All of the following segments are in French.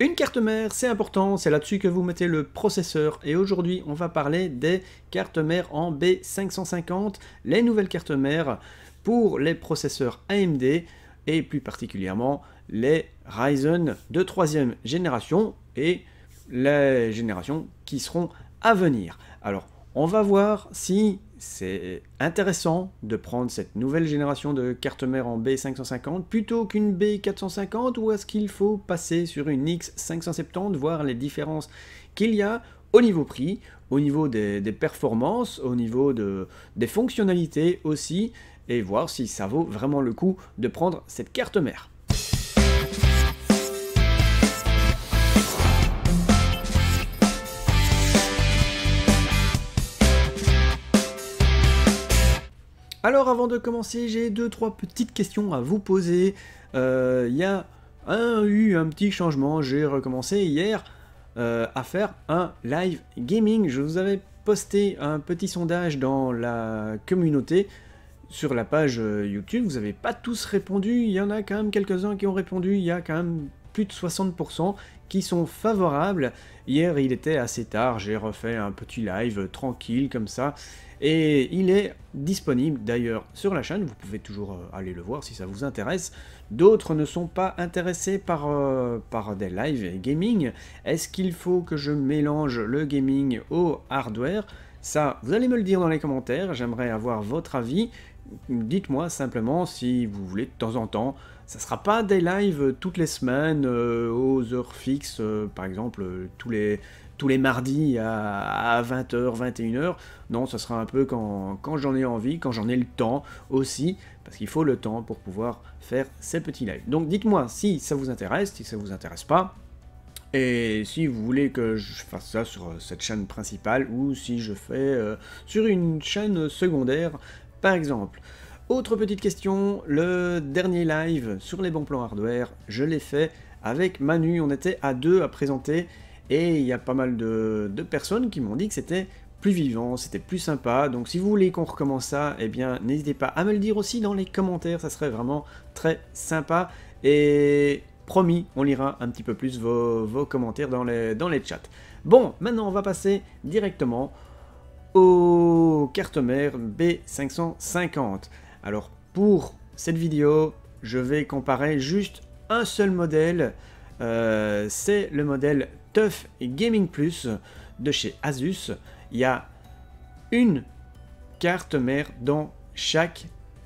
Une carte mère, c'est important, c'est là-dessus que vous mettez le processeur. Et aujourd'hui, on va parler des cartes mères en B550, les nouvelles cartes mères pour les processeurs AMD et plus particulièrement les Ryzen de 3e génération et les générations qui seront à venir. Alors, on va voir si c'est intéressant de prendre cette nouvelle génération de cartes mères en B550 plutôt qu'une B450 ou est-ce qu'il faut passer sur une X570, voir les différences qu'il y a au niveau prix, au niveau des performances, au niveau des fonctionnalités aussi, et voir si ça vaut vraiment le coup de prendre cette carte mère. Alors avant de commencer, j'ai 2-3 petites questions à vous poser. Il y a eu un petit changement, j'ai recommencé hier à faire un live gaming. Je vous avais posté un petit sondage dans la communauté sur la page YouTube. Vous n'avez pas tous répondu, il y en a quand même quelques-uns qui ont répondu, il y a quand même plus de 60% qui sont favorables. Hier il était assez tard, j'ai refait un petit live tranquille comme ça. Et il est disponible d'ailleurs sur la chaîne, vous pouvez toujours aller le voir si ça vous intéresse. D'autres ne sont pas intéressés par des lives gaming. Est-ce qu'il faut que je mélange le gaming au hardware? Ça, vous allez me le dire dans les commentaires, j'aimerais avoir votre avis. Dites-moi simplement si vous voulez de temps en temps. Ça ne sera pas des lives toutes les semaines aux heures fixes, par exemple tous les mardis à 20h, 21h. Non, ça sera un peu quand j'en ai envie, quand j'en ai le temps aussi, parce qu'il faut le temps pour pouvoir faire ces petits lives. Donc dites-moi si ça vous intéresse, si ça vous intéresse pas, et si vous voulez que je fasse ça sur cette chaîne principale, ou si je fais sur une chaîne secondaire, par exemple. Autre petite question, le dernier live sur les bons plans hardware, je l'ai fait avec Manu, on était à deux à présenter, et il y a pas mal de personnes qui m'ont dit que c'était plus vivant, c'était plus sympa. Donc si vous voulez qu'on recommence ça, eh bien n'hésitez pas à me le dire aussi dans les commentaires, ça serait vraiment très sympa. Et promis, on lira un petit peu plus vos commentaires dans les chats. Bon, maintenant on va passer directement aux cartes mères B550. Alors pour cette vidéo, je vais comparer juste un seul modèle. C'est le modèle TUF Gaming Plus de chez Asus. Il y a une carte mère dans chaque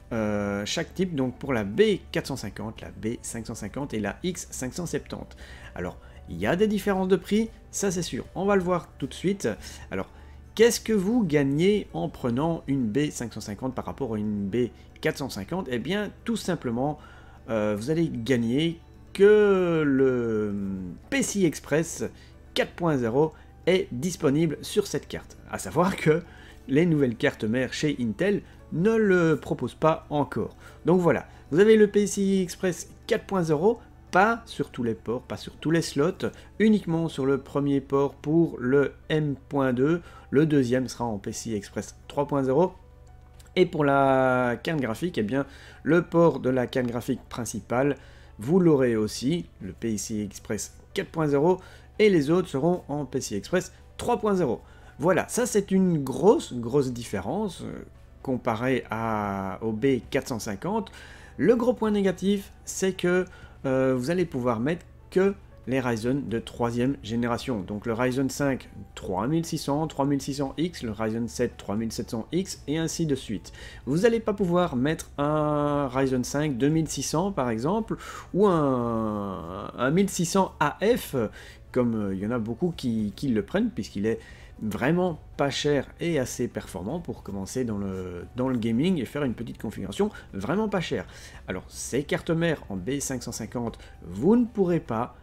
type, donc pour la B450, la B550 et la X570. Alors, il y a des différences de prix, ça c'est sûr, on va le voir tout de suite. Alors, qu'est-ce que vous gagnez en prenant une B550 par rapport à une B450? Eh bien, tout simplement, vous allez gagner que le PCI Express 4.0 est disponible sur cette carte. À savoir que les nouvelles cartes mères chez Intel ne le proposent pas encore. Donc voilà, vous avez le PCI Express 4.0, pas sur tous les ports, pas sur tous les slots, uniquement sur le premier port pour le M.2, le deuxième sera en PCI Express 3.0. Et pour la carte graphique, eh bien, le port de la carte graphique principale, vous l'aurez aussi, le PCI Express 4.0, et les autres seront en PCI Express 3.0. Voilà, ça c'est une grosse différence comparée au B450. Le gros point négatif, c'est que vous allez pouvoir mettre que les Ryzen de 3e génération. Donc le Ryzen 5 3600, 3600X, le Ryzen 7 3700X et ainsi de suite. Vous n'allez pas pouvoir mettre un Ryzen 5 2600 par exemple, ou un 1600 AF, comme il y en a beaucoup qui le prennent, puisqu'il est vraiment pas cher et assez performant pour commencer dans le gaming et faire une petite configuration vraiment pas chère. Alors ces cartes mères en B550, vous ne pourrez pas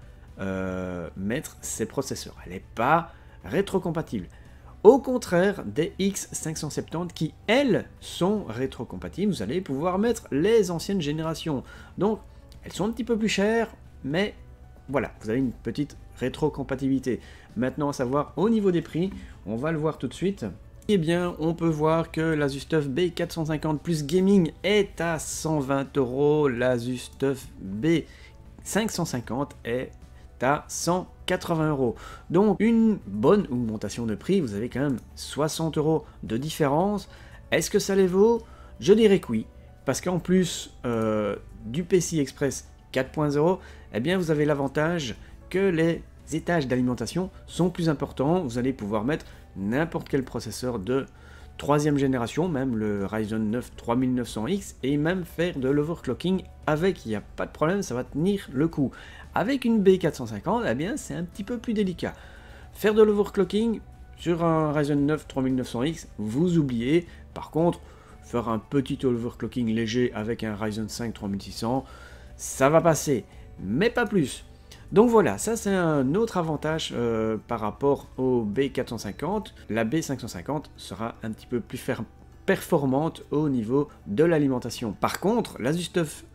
mettre ces processeurs, elle n'est pas rétrocompatible. Au contraire des X570 qui, elles, sont rétrocompatibles, vous allez pouvoir mettre les anciennes générations. Donc, elles sont un petit peu plus chères, mais voilà, vous avez une petite rétrocompatibilité. Maintenant, à savoir, au niveau des prix, on va le voir tout de suite. Eh bien, on peut voir que l'Asus TUF B450 Plus Gaming est à 120 €, l'Asus TUF B550 est est à 180 €. Donc une bonne augmentation de prix, vous avez quand même 60 € de différence. Est-ce que ça les vaut? Je dirais que oui, parce qu'en plus du PCI Express 4.0, eh bien vous avez l'avantage que les étages d'alimentation sont plus importants. Vous allez pouvoir mettre n'importe quel processeur de 3e génération, même le Ryzen 9 3900X, et même faire de l'overclocking avec, il n'y a pas de problème, ça va tenir le coup. Avec une B450, eh bien c'est un petit peu plus délicat. Faire de l'overclocking sur un Ryzen 9 3900X, vous oubliez. Par contre, faire un petit overclocking léger avec un Ryzen 5 3600, ça va passer, mais pas plus. Donc voilà, ça c'est un autre avantage par rapport au B450. La B550 sera un petit peu plus performante au niveau de l'alimentation. Par contre, l'Asus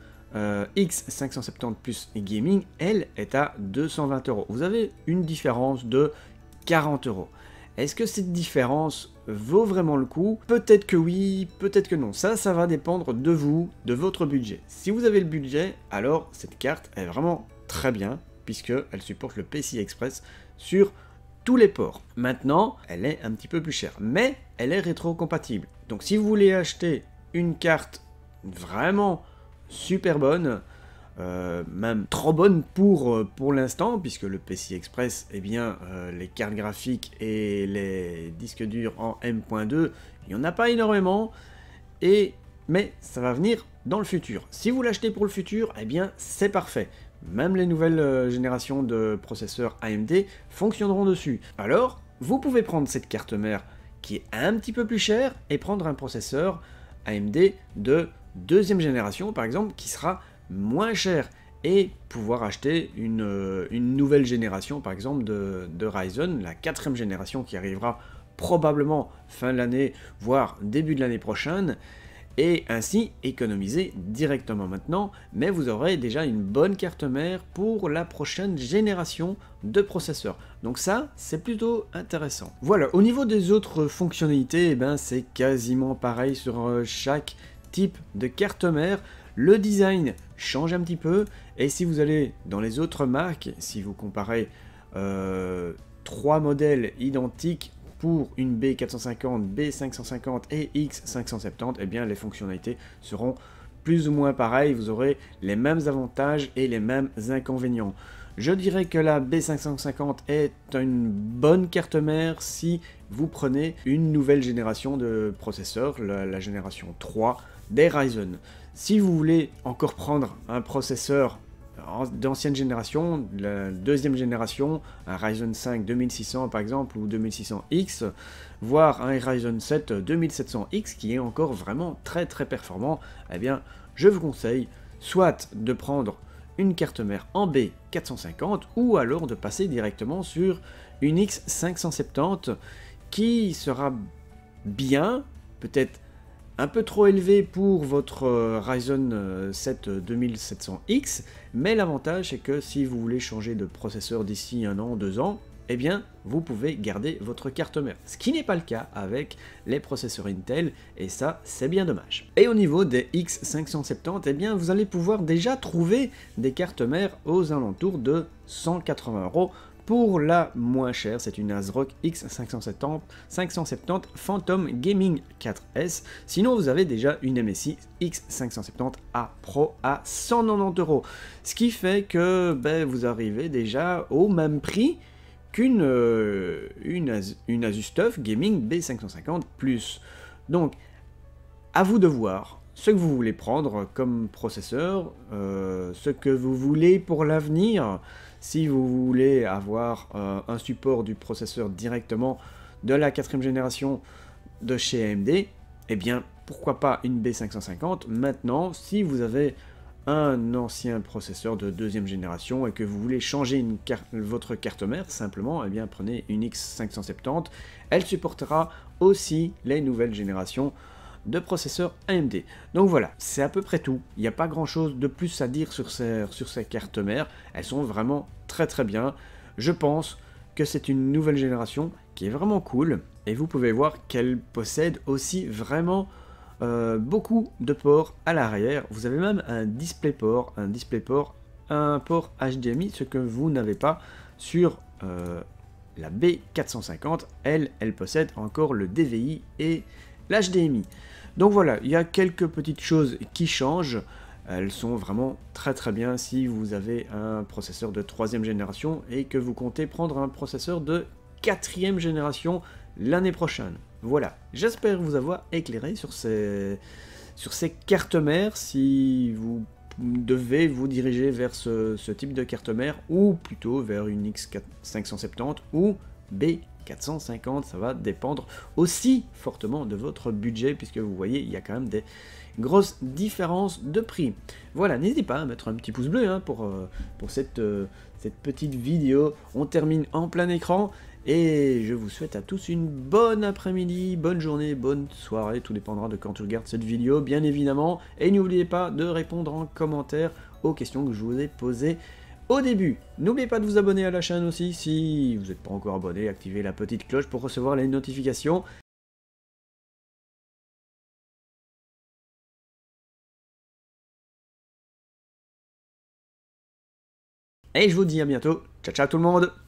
X570 Plus Gaming, elle, est à 220 €. Vous avez une différence de 40 €. Est-ce que cette différence vaut vraiment le coup? Peut-être que oui, peut-être que non. Ça va dépendre de vous, de votre budget. Si vous avez le budget, alors cette carte est vraiment très bien, puisqu'elle supporte le PCI Express sur tous les ports. Maintenant, elle est un petit peu plus chère, mais elle est rétro-compatible. Donc si vous voulez acheter une carte vraiment super bonne, même trop bonne pour l'instant, puisque le PCI Express, eh bien, les cartes graphiques et les disques durs en M.2, il n'y en a pas énormément, mais ça va venir dans le futur. Si vous l'achetez pour le futur, eh bien, c'est parfait. Même les nouvelles générations de processeurs AMD fonctionneront dessus. Alors, vous pouvez prendre cette carte mère qui est un petit peu plus chère et prendre un processeur AMD de 2e génération, par exemple, qui sera moins cher, et pouvoir acheter une nouvelle génération, par exemple, de Ryzen, la 4e génération qui arrivera probablement fin de l'année, voire début de l'année prochaine, et ainsi économiser directement maintenant, mais vous aurez déjà une bonne carte mère pour la prochaine génération de processeurs. Donc ça, c'est plutôt intéressant. Voilà, au niveau des autres fonctionnalités, eh ben, c'est quasiment pareil sur chaque type de carte mère. Le design change un petit peu, et si vous allez dans les autres marques, si vous comparez 3 modèles identiques pour une B450, B550 et X570, eh bien les fonctionnalités seront plus ou moins pareilles, vous aurez les mêmes avantages et les mêmes inconvénients. Je dirais que la B550 est une bonne carte mère si vous prenez une nouvelle génération de processeurs, la génération 3 des Ryzen. Si vous voulez encore prendre un processeur d'ancienne génération, la 2e génération, un Ryzen 5 2600 par exemple, ou 2600X, voire un Ryzen 7 2700X qui est encore vraiment très performant, eh bien je vous conseille soit de prendre une carte mère en B450, ou alors de passer directement sur une X570 qui sera bien, peut-être un peu trop élevé pour votre Ryzen 7 2700X, mais l'avantage c'est que si vous voulez changer de processeur d'ici 1 an, 2 ans, eh bien vous pouvez garder votre carte mère. Ce qui n'est pas le cas avec les processeurs Intel, et ça c'est bien dommage. Et au niveau des X570, eh bien vous allez pouvoir déjà trouver des cartes mères aux alentours de 180 €. Pour la moins chère, c'est une ASRock X570 Phantom Gaming 4S. Sinon, vous avez déjà une MSI X570A Pro à 190 €. Ce qui fait que vous arrivez déjà au même prix qu'une Asus TUF Gaming B550 Plus. Donc, à vous de voir ce que vous voulez prendre comme processeur, ce que vous voulez pour l'avenir. Si vous voulez avoir un support du processeur directement de la 4e génération de chez AMD, eh bien pourquoi pas une B550. Maintenant, si vous avez un ancien processeur de 2e génération et que vous voulez changer votre carte mère, simplement, eh bien prenez une X570. Elle supportera aussi les nouvelles générations de processeurs AMD. Donc voilà, c'est à peu près tout. Il n'y a pas grand chose de plus à dire sur ces cartes mères. Elles sont vraiment très bien. Je pense que c'est une nouvelle génération qui est vraiment cool. Et vous pouvez voir qu'elle possède aussi vraiment beaucoup de ports à l'arrière. Vous avez même un DisplayPort un port HDMI, ce que vous n'avez pas sur la B450. Elle possède encore le DVI et l'HDMI. Donc voilà, il y a quelques petites choses qui changent. Elles sont vraiment très très bien si vous avez un processeur de 3e génération et que vous comptez prendre un processeur de 4e génération l'année prochaine. Voilà, j'espère vous avoir éclairé sur ces cartes mères si vous devez vous diriger vers ce type de carte mère ou plutôt vers une X570 ou B450, ça va dépendre aussi fortement de votre budget puisque vous voyez il y a quand même des grosses différences de prix. Voilà, n'hésitez pas à mettre un petit pouce bleu hein, pour cette petite vidéo. On termine en plein écran et je vous souhaite à tous une bonne après-midi, bonne journée, bonne soirée, tout dépendra de quand tu regardes cette vidéo bien évidemment. Et n'oubliez pas de répondre en commentaire aux questions que je vous ai posées au début. N'oubliez pas de vous abonner à la chaîne aussi si vous n'êtes pas encore abonné, activez la petite cloche pour recevoir les notifications. Et je vous dis à bientôt. Ciao ciao tout le monde!